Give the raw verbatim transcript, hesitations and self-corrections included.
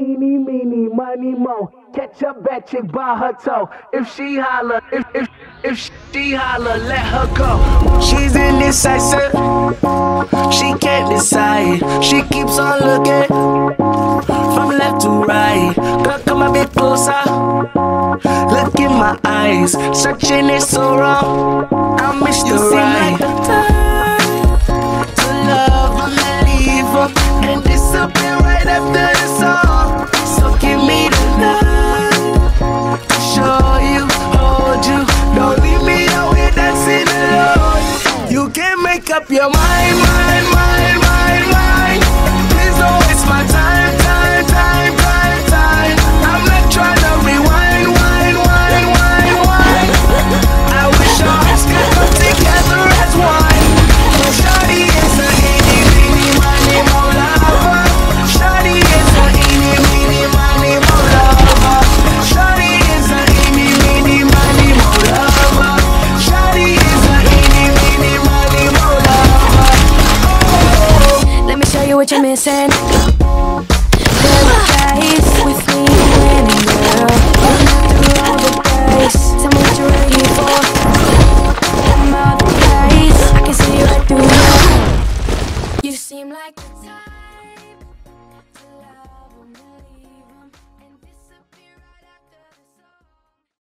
eeny, meeny, miny, mo. Catch a bad chick by her toe. If she holler, if if if she holler, let her go. She's indecisive, she can't decide. She keeps on looking from left to right. Girl, come a bit closer. Look in my eyes, searching is so wrong. I'm Mister Right. Like the time to love and leave her and disappear right after the song. So give me the love to show you, hold you. Don't leave me out here dancing alone. You can make up your mind, mind, mind, mind, mind. Please don't waste my time, time, time, time, time. I'm not trying to rewind, wind, wind, wind, wind. I wish our hearts could come together as one. Shawty is a eeny, meeny, miny, mo lover. Shawty is a eeny, meeny, miny, mo lover. Shawty is a eeny, meeny, miny, mo lover. Shawty is a eeny, meeny, miny, mo lover. Oh. Let me show you what you're missing. Paradise with me and girl. Through all the days, tell me what you're ready for. I'm out the place, I can see right through you. You seem like